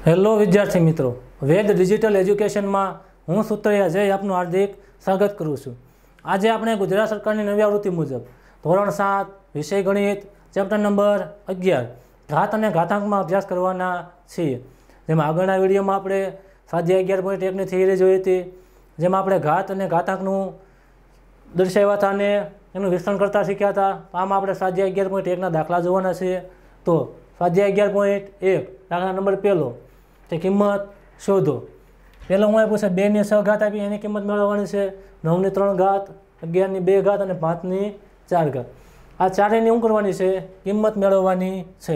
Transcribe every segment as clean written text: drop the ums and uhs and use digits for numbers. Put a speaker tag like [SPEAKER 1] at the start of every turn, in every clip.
[SPEAKER 1] Hello વિદ્યાર્થી મિત્રો, વેદ digital એજ્યુકેશનમાં હું સુત્રયા જય આપનું હાર્દિક સ્વાગત કરું છું। આજે આપણે ગુજરાત સરકારની નવી આવૃત્તિ મુજબ ધોરણ 7 વિષય ગણિત ચેપ્ટર નંબર 11 ઘાત અને ઘાતાંકમાં અભ્યાસ કરવાના છીએ। જેમાં આગળના વિડીયોમાં આપણે સ્વાધ્યાય 11.1ની થિયરી જોઈ હતી, જેમાં આપણે ઘાત અને ઘાતાંકનું દર્શાવ્યા હતા અને એનું વિસ્તરણ કરતા શીખ્યા હતા। આમાં આપણે સ્વાધ્યાય 11.1ના દાખલા જોવાના છીએ। તો સ્વાધ્યાય 11.1 દાખલા નંબર પહેલો તે કિંમત શોધો। પહેલો હું પૂછે 2 ની 6 ઘાત આપી એની કિંમત મેળવવાની છે। 9 ની 3 ઘાત, 11 ની 2 ઘાત અને 5 ની 4 ઘાત। આ ચારેયની શું કરવાની છે? કિંમત મેળવવાની છે।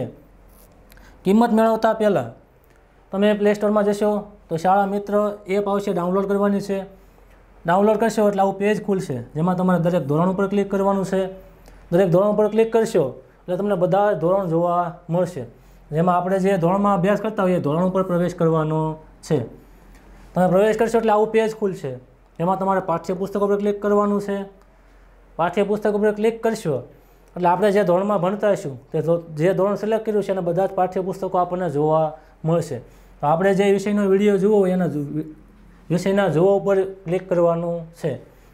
[SPEAKER 1] કિંમત મેળવતા પહેલાં તમે પ્લે સ્ટોરમાં જશો તો શાળા મિત્ર એપ આવશે, ડાઉનલોડ કરવાની છે। ડાઉનલોડ કરશો એટલે આવું પેજ ખુલશે, જેમાં તમારે દરેક ધોરણ ઉપર ક્લિક કરવાનું છે। દરેક ધોરણ ઉપર ક્લિક કરશો એટલે તમને બધા ધોરણ જોવા મળશે। જેમાં આપણે જે ધોરણમાં અભ્યાસ કરતા હોઈએ ધોરણ ઉપર પ્રવેશ કરવાનો છે। તમે પ્રવેશ કરશો એટલે આવું પેજ ખુલશે, એમાં તમારે પાઠ્યપુસ્તકો પર ક્લિક કરવાનું છે। પાઠ્યપુસ્તકો પર ક્લિક કરશો એટલે આપણે જે ધોરણમાં ભણતા હશું તે જે ધોરણ સિલેક્ટ કર્યું છે એના બધા જ પાઠ્યપુસ્તકો આપણને જોવા મળશે। તો આપણે જે વિષયનો વિડીયો જુઓ એના વિષયના જોવા ઉપર ક્લિક કરવાનું છે।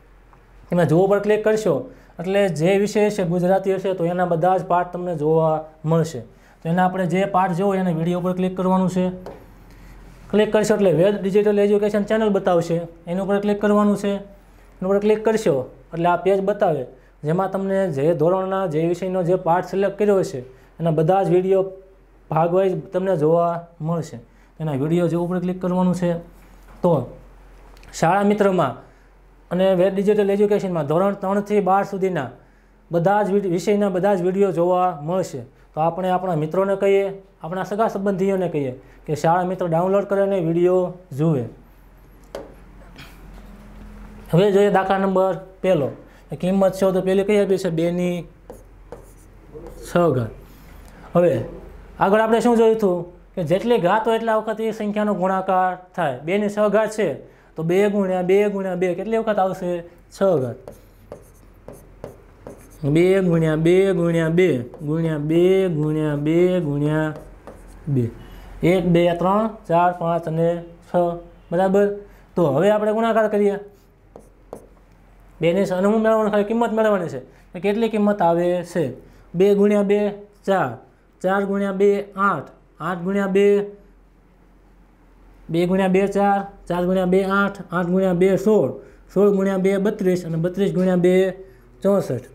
[SPEAKER 1] તમે જોવા ઉપર ક્લિક કરશો એટલે જે વિષય હશે ગુજરાતી હશે તો એના બધા જ પાઠ તમને જોવા મળશે। તો એના આપણે જે પાઠ જોવો એને વિડીયો ઉપર ક્લિક કરવાનું છે। ક્લિક કરશો એટલે વેદ ડિજિટલ એજ્યુકેશન ચેનલ બતાવશે, એની ઉપર ક્લિક કરવાનું છે। એની ઉપર ક્લિક કરશો એટલે આ પેજ બતાવે, જેમાં તમને જે ધોરણના જે વિષયનો જે પાઠ સિલેક્ટ કર્યો હશે એના બધા જ વિડીયો ભાગવાઇઝ તમને જોવા મળશે। એના વિડીયો જે ઉપર ક્લિક કરવાનું છે। તો શાળા મિત્રમાં અને વેદ ડિજિટલ એજ્યુકેશનમાં ધોરણ 3 થી 12 સુધીના બધા જ વિષયના બધા જ વિડીયો જોવા મળશે। તો આપણે આપણા મિત્રોને કહીએ, આપણા સગા સંબંધીઓને કહીએ કે શાળા મિત્રો ડાઉનલોડ કરે અને વિડીયો જુએ। હવે જોઈએ દાખલા નંબર પહેલો, કિંમત શોધો। પહેલી કઈ આપી છે? 2 ની 6 ઘાત। હવે આગળ આપણે શું જોયું હતું કે જેટલી ઘાત હોય એટલા વખત એ સંખ્યાનો ગુણાકાર થાય। 2 ની 6 ઘાત છે તો 2 ગુણ્યા 2 ગુણ્યા 2 કેટલી વખત આવશે? 6 ઘાત। 2 ગુણ્યા 2 ગુણ્યા 2 ગુણ્યા 2 ગુણ્યા 2 ગુણ્યા 2 1 2 3 4 5 અને 6 બરાબર। તો હવે આપણે ગુણાકાર કરીએ। 2 ની અને હું મેળવવાનું ખાલી કિંમત મેળવવાની છે તો કેટલી કિંમત આવે છે? 2 ગુણ્યા 2 4, 4 ગુણ્યા 2 8, 8 ગુણ્યા 2 2 ગુણ્યા 2 4, 4 ગુણ્યા 2 8, 8 ગુણ્યા 2 16, 16 ગુણ્યા 2 32 અને 32 ગુણ્યા 2 64।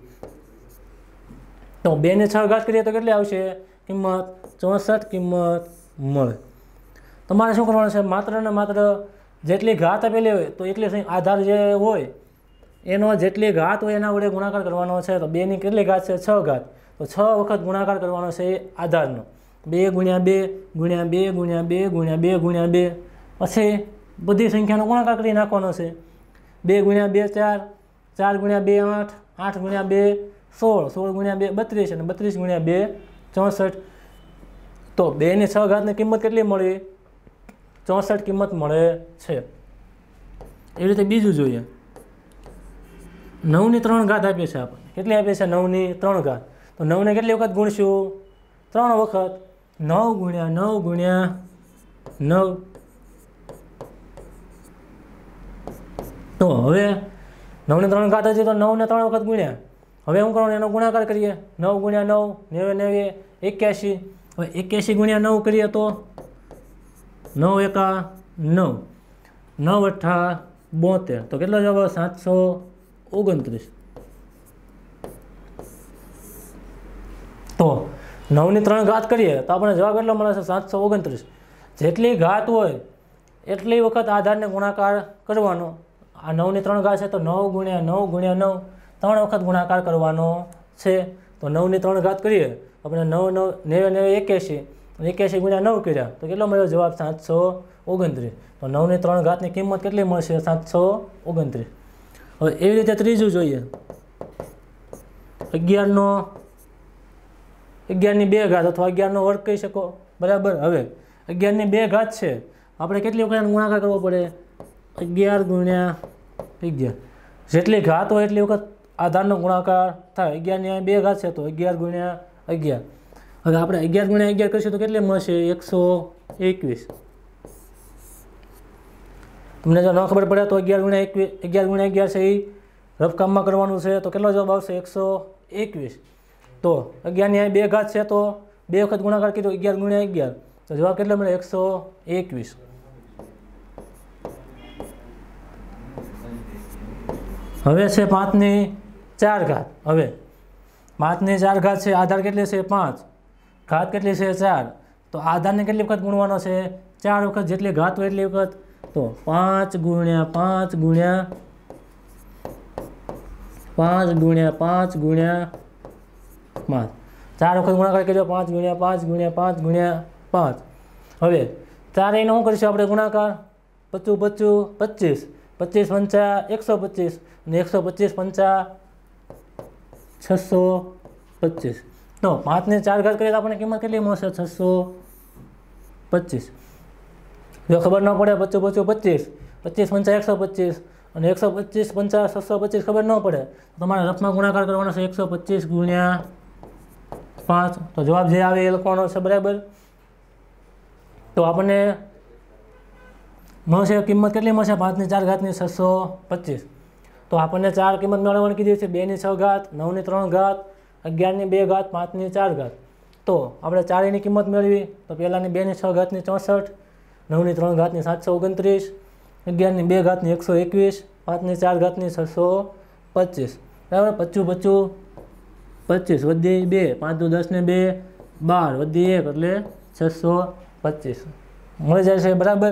[SPEAKER 1] તો 2 ની 6 ઘાત કરીએ તો કેટલી આવશે કિંમત? 64 કિંમત મળે। તમારે શું કરવાનું છે? માત્ર ને માત્ર જેટલી ઘાત આપેલી હોય તો એટલી આધાર જે હોય એનો જેટલી ઘાત હોય એના વડે ગુણાકાર કરવાનો છે। તો 2 ની કેટલી ઘાત છે? 6 ઘાત। તો 6 વખત ગુણાકાર કરવાનો છે એ આધારનો। 2 ગુણ્યા 2 ગુણ્યા 2 ગુણ્યા 2 ગુણ્યા 2 ગુણ્યા 2 પછી બધી સંખ્યાનો ગુણાકાર કરી નાખવાનો છે। 2 ગુણ્યા 2 4, 4 ગુણ્યા 2 8, 8 ગુણ્યા 2 16, 16 ગુણ્યા 2 32 અને 32 ગુણ્યા 2 64। તો 2 ની 6 ઘાતની કિંમત કેટલી મળી? 64 કિંમત મળે છે। એવી રીતે બીજું જોઈએ। 9 ની 3 ઘાત આપી છે આપણને, કેટલી આપી છે? 9 ની 3 ઘાત। તો 9 ને કેટલી વખત ગુણશું? 3 વખત। 9 ગુણ્યા 9 ગુણ્યા 9। તો હવે 9 ની 3 ઘાત હતી તો 9 ને 3 વખત ગુણ્યા। હવે શું કરવાનું? એનો ગુણાકાર કરીએ। 9 ગુણ્યા 9 90 81। હવે 81 ગુણ્યા 9 કરીએ તો 9 એકા 9, 9 અઠ્ઠા 72। તો કેટલો જવાબ? 729। તો 9 ની 3 ઘાત કરીએ તો આપણે જવાબ કેટલો મળે છે? 729। જેટલી ઘાત હોય એટલી વખત આધારને ગુણાકાર કરવાનો। આ 9 ની 3 ઘાત છે તો 9 ગુણ્યા 9 ગુણ્યા 9 3 વખત ગુણાકાર કરવાનો છે। તો 9 ની 3 ઘાત કરીએ આપણે 9 9 81 81 ગુણ્યા 9 કર્યા તો કેટલો મળ્યો જવાબ? 729। તો 9 ની 3 ઘાતની કિંમત કેટલી મળશે? 729। હવે એવી રીતે ત્રીજું જોઈએ। 11 ની 2 ઘાત અથવા 11 નો વર્ગ કહી શકો, બરાબર। હવે 11 ની 2 ઘાત છે, આપણે કેટલી વખત ગુણાકાર કરવો પડે? 11 ગુણ્યા 11। જેટલી ઘાત હોય એટલી વખત આધારનો ગુણાકાર થાય। 11 ની 2 ઘાત છે તો 11 ગુણ્યા 11। હવે આપણે 11 ગુણ્યા 11 કરીશું તો કેટલી મળશે? 121। તમને જો ન ખબર પડે તો 11 છે એ રફ કામમાં કરવાનું છે. તો કેટલો જવાબ આવશે? 121. તો 11ની અહીં 2 ઘાત છે તો 2 વખત ગુણાકાર કર્યો 11 × 11 તો જવાબ કેટલો મળે? 121. હવે છે 5ની 4 ઘાત. હવે 5ની 4 ઘાત છે, આધાર કેટલી છે? 5, ઘાત કેટલી છે? 4. તો આધારને કેટલી વખત ગુણવાનો છે? 4 વખત. જેટલી ઘાત હોય એટલી વખત. તો 5 × 5 × 5 × 5 × 5. 4 વખત ગુણાકાર કર્યો 5 × 5 × 5 × 5. હવે 4 એનો શું કરીશું આપણે ગુણાકાર? 25 25 25 125 અને 125 625. તો 5ની 4 ઘાત કરીએ તો આપણને કિંમત કેટલી મળશે? 625. જો ખબર ન પડે 25 25 25 125 અને 125 625 ખબર ન પડે તો તમારે રફમાં ગુણાકાર કરવાનો છે 125 × 5. તો જવાબ જે આવે એ લખવાનો છે. બરાબર. તો આપણને મળશે કિંમત કેટલી મળશે? 5ની 4 ઘાતની 625. તો આપણને 4 કિંમત મેળવવાની કીધી છે. 2ની 6 ઘાત, 9ની 3 ઘાત, 11ની 2 ઘાત, 5ની 4 ઘાત. તો આપણે 4 ની કિંમત મેળવી તો પહેલાની 2ની 6 ઘાતની 64, 9ની 3 ઘાતની 729, 11ની 2 ઘાતની 121, 5ની 4 ઘાતની 625. બરાબર. 25 25 વધી 2, 5 × 10 ને 2, 12 વધી 1 એટલે 625 મળી જાય છે. બરાબર.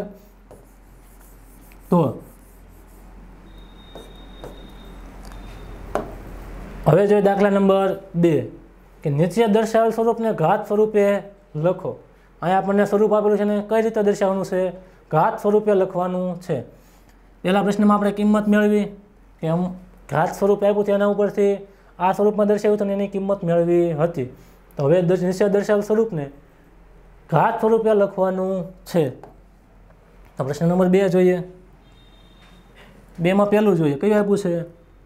[SPEAKER 1] તો હવે જોઈએ દાખલા નંબર 2 કે નીચે દર્શાવેલ સ્વરૂપને ઘાત સ્વરૂપે લખો. અહીંયા આપણને સ્વરૂપ આપેલું છે ને કઈ રીતે દર્શાવવાનું છે? ઘાત સ્વરૂપે લખવાનું છે. પહેલા પ્રશ્નમાં આપણે કિંમત મેળવી કે ઘાત સ્વરૂપ આપ્યું છે એના ઉપરથી આ સ્વરૂપમાં દર્શાવ્યું તો એની કિંમત મેળવી હતી. તો હવે નીચે દર્શાવેલ સ્વરૂપને ઘાત સ્વરૂપે લખવાનું છે. તો પ્રશ્ન નંબર 2 જોઈએ. 2માં પહેલું જોઈએ. કયું આપ્યું છે?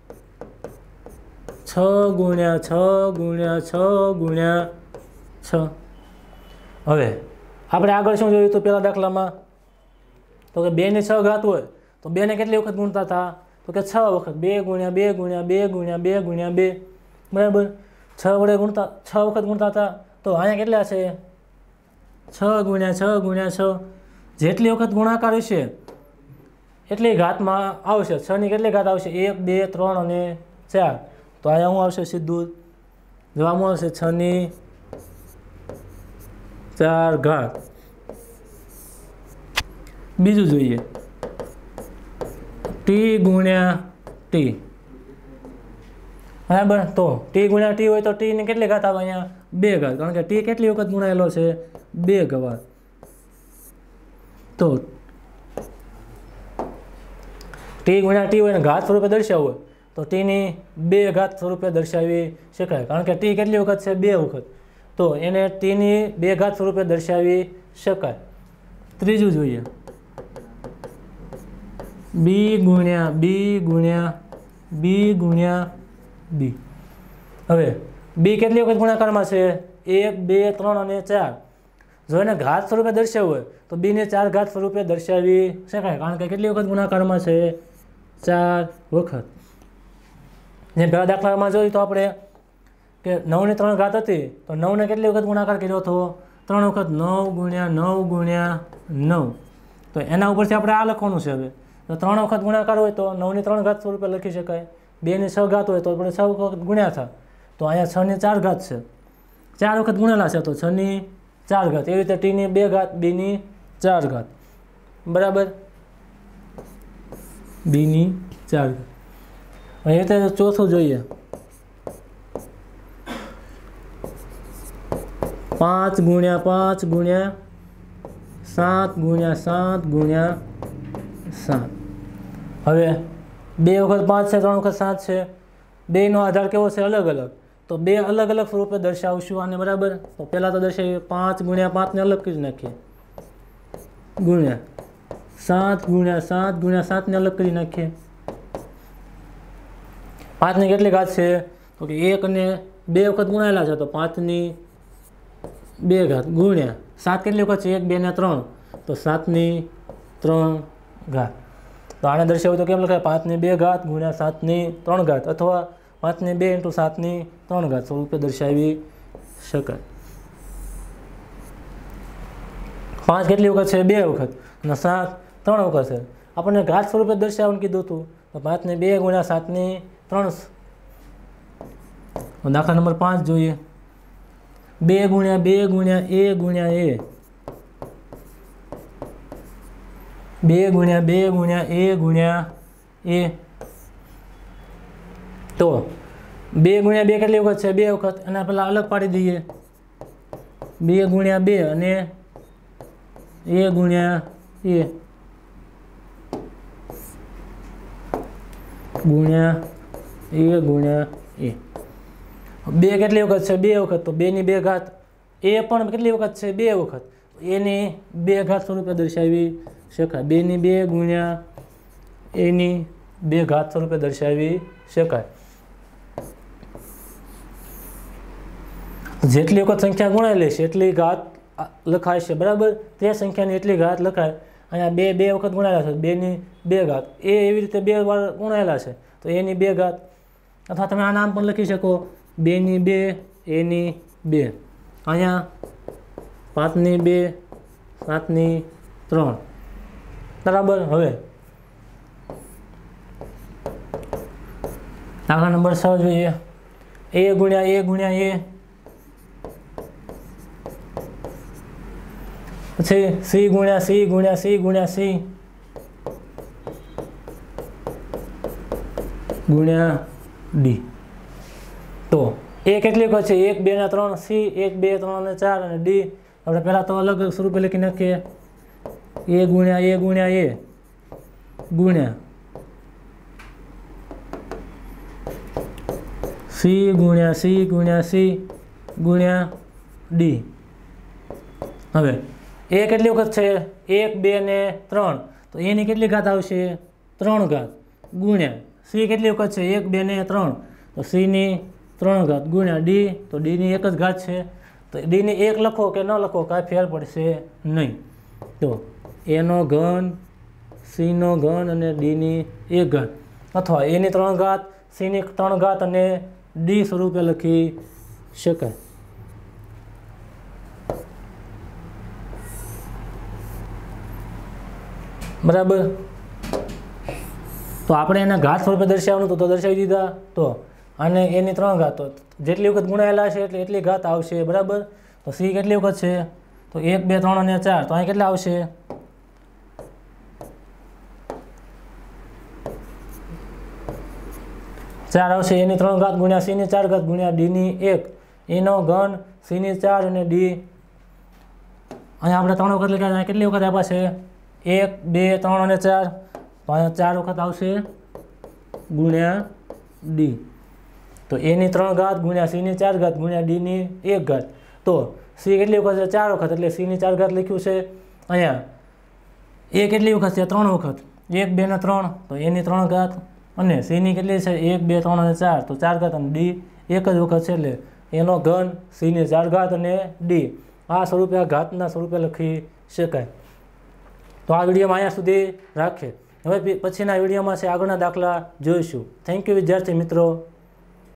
[SPEAKER 1] 6 × 6 × 6 × 6. હવે આપણે આગળ શું જોયું તો પહેલા દાખલામાં તો કે 2ની 6 ઘાત હોય તો 2ને કેટલી વખત ગુણતા હતા? તો કે 6 વખત. 2 × 2 × 2 × 2 × 2. બરાબર. 6 વડે ગુણતા 6 વખત ગુણતા હતા. તો અહીંયા કેટલા છે? 6 × 6 × 6. જેટલી વખત ગુણાકાર હશે એટલી ઘાતમાં આવશે. 6ની કેટલી ઘાત આવશે? 1 2 3 અને 4. તો અહીંયા શું આવશે? સીધું જવાબમાં આવશે 6ની 4 ઘાત. બીજું જોઈએ. t × t. બરાબર. તો t × t હોય તો t ની કેટલી ઘાત આવે? અહીંયા 2 ઘાત. કારણ કે t કેટલી વખત ગુણાયેલો છે? 2 ઘાત. તો t × t હોય ને ઘાત સ્વરૂપે દર્શાવવું હોય તો t ની 2 ઘાત સ્વરૂપે દર્શાવી શકાય. કારણ કે t કેટલી વખત છે? 2 વખત. તો એને t ની 2 ઘાત સ્વરૂપે દર્શાવી શકાય. ત્રીજું જોઈએ. b × b × b × b. હવે b કેટલી વખત ગુણાકારમાં છે? 1 2 3 અને 4. જો એને ઘાત સ્વરૂપે દર્શાવવું હોય તો b ને 4 ઘાત સ્વરૂપે દર્શાવી શકાય. કારણ કે કેટલી વખત ગુણાકારમાં છે? 4 વખત. જે પહેલા દાખલામાં જોયું તો આપણે કે 9ની 3 ઘાત હતી તો 9ને કેટલી વખત ગુણાકાર કર્યો હતો? 3 વખત. 9 × 9 × 9. તો એના ઉપરથી આપણે આ લખવાનું છે. હવે તો 3 વખત ગુણાકાર હોય તો 9ની 3 ઘાત સ્વરૂપે લખી શકાય. 2ની 6 ઘાત હોય તો આપણે 6 વખત ગુણ્યા હતા. તો અહીંયા 6ની 4 ઘાત છે. 4 વખત ગુણેલા છે તો 6ની 4 ઘાત. એવી રીતે t ની 2 ઘાત, b ની 4 ઘાત. બરાબર. b ની 4 ઘાત. એ રીતે ચોથું જોઈએ. 5 × 5 × 7 × 7 × 7. હવે 2 વખત 5 છે, 3 વખત 7 છે. 2નો આધાર કેવો છે? અલગ અલગ. તો 2 અલગ અલગ સ્વરૂપે દર્શાવશું આને. બરાબર. તો પહેલાં તો દર્શાવીએ 5 × 5 ને અલગ કરી નાખીએ. ગુણ્યા 7 × 7 × 7 ને અલગ કરી નાખીએ. 5 ની કેટલી ઘાત છે? તો કે 1 ને 2 વખત ગુણાયેલા છે તો 5ની 2 ઘાત ગુણ્યા 7 કેટલી વખત છે? 1 2 ને 3 તો 7ની 3 ઘાત. તો આને દર્શાવ્યું તો કેમ લખાય? 5 ની 2 ઘાત ગુણ્યા 7 ની 3 ઘાત અથવા 5 ની 2 × 7 ની 3 ઘાત સ્વરૂપે દર્શાવી શકાય. 5 કેટલી વખત છે? 2 વખત. અને 7 3 વખત છે. આપણને ઘાત સ્વરૂપે દર્શાવવાનું કીધું હતું તો 5 ની 2 ગુણ્યા 7 ની 3. દાખલા નંબર 5 જોઈએ. 2 ગુણ્યા 2 ગુણ્યા a ગુણ્યા a. 2 ગુણ્યા 2 ગુણ્યા a ગુણ્યા a. તો 2 ગુણ્યા 2 કેટલી વખત છે? 2 વખત. એના પહેલા અલગ પાડી દઈએ. 2 ગુણ્યા 2 અને a ગુણ્યા a ગુણ્યા a ગુણ્યા a. 2 કેટલી વખત છે? 2 વખત. તો 2 ની 2 ઘાત. a પણ કેટલી વખત છે? 2 વખત. a ની 2 ઘાત સ્વરૂપે દર્શાવી શકાય. 2 ની 2 ગુણ્યા a ની 2 ઘાત સ્વરૂપે દર્શાવી શકાય. જેટલી વખત સંખ્યા ગુણાયેલી છે એટલી ઘાત લખાય છે, બરાબર. તે સંખ્યાની એટલી ઘાત લખાય. અહીંયા 2 વખત ગુણાયેલા છે, 2 ની 2 ઘાત. એ એવી રીતે 2 વાર ગુણાયેલા છે તો a ની 2 ઘાત. અથવા તમે આ નામ પણ લખી શકો 2 ની 2 a ની 2. અહીંયા 5 ની 2 7 ની 3, બરાબર. હવે દાખલા નંબર 6 જોઈએ. a ગુણ્યા a ગુણ્યા a. પછી c ગુણ્યા c ગુણ્યા c ગુણ્યા c ગુણ્યા d. તો a કેટલી વખત છે? 1 2 ને 3. c 1 2 3 અને 4 અને d આપણે પહેલા તો અલગ સ્વરૂપે લખી નાખીએ. a ગુણ્યા a ગુણ્યા a ગુણ્યા c ગુણ્યા c ગુણ્યા c ગુણ્યા d. હવે a કેટલી વખત છે? 1 2 ને 3. તો a ની કેટલી ઘાત આવશે? 3 ઘાત ગુણ્યા c કેટલી વખત છે? 1 2 ને 3. તો c ની 3 ઘાત ગુણ્યા d. તો d ની 1 જ ઘાત છે. તો d ની 1 લખો કે ન લખો કાંઈ ફેર પડશે નહીં. તો a નો ઘન, c નો ઘન અને d ની 1 ઘાત અથવા a ની 3 ઘાત, c ની 3 ઘાત અને d સ્વરૂપે લખી શકાય. બરાબર. તો આપણે એને ઘાત સ્વરૂપે દર્શાવવાનું તો દર્શાવી દીધા. તો આને a ની 3 ઘાત. તો જેટલી વખત ગુણાયેલા છે એટલે એટલી ઘાત આવશે, બરાબર. તો c કેટલી વખત છે? તો 1 2 3 અને 4. તો અહીં કેટલા આવશે? 4 આવશે. a ની 3 ઘાત ગુણ્યા c ની 4 ઘાત ગુણ્યા d ની 1. a નો ઘન, c ની 4 અને d. અહીંયા આપણે 3 વખત લખ્યા. કેટલી વખત આપ્યા છે? 1 2 3 અને 4. તો અહીંયા 4 વખત આવશે ગુણ્યા d. તો a ની 3 ઘાત ગુણ્યા c ની 4 ઘાત ગુણ્યા d ની 1 ઘાત. તો c કેટલી વખત છે? 4 વખત. એટલે c ની 4 ઘાત લખ્યું છે. અહીંયા a કેટલી વખત છે? 3 વખત. 1 2 ને 3. તો a ની 3 ઘાત અને c ની કેટલી છે? 1 2 3 અને 4. તો 4 ઘાત અને d 1 જ વખત છે. એટલે a નો ઘન, c ની 4 ઘાત અને d. આ સ્વરૂપે આ ઘાતના સ્વરૂપે લખી શકાય. તો આ વિડીયોમાં અહીંયા સુધી રાખીએ. હવે પછીના વિડીયોમાં છે આગળના દાખલા જોઈશું. થેન્ક યુ વિદ્યાર્થી મિત્રો.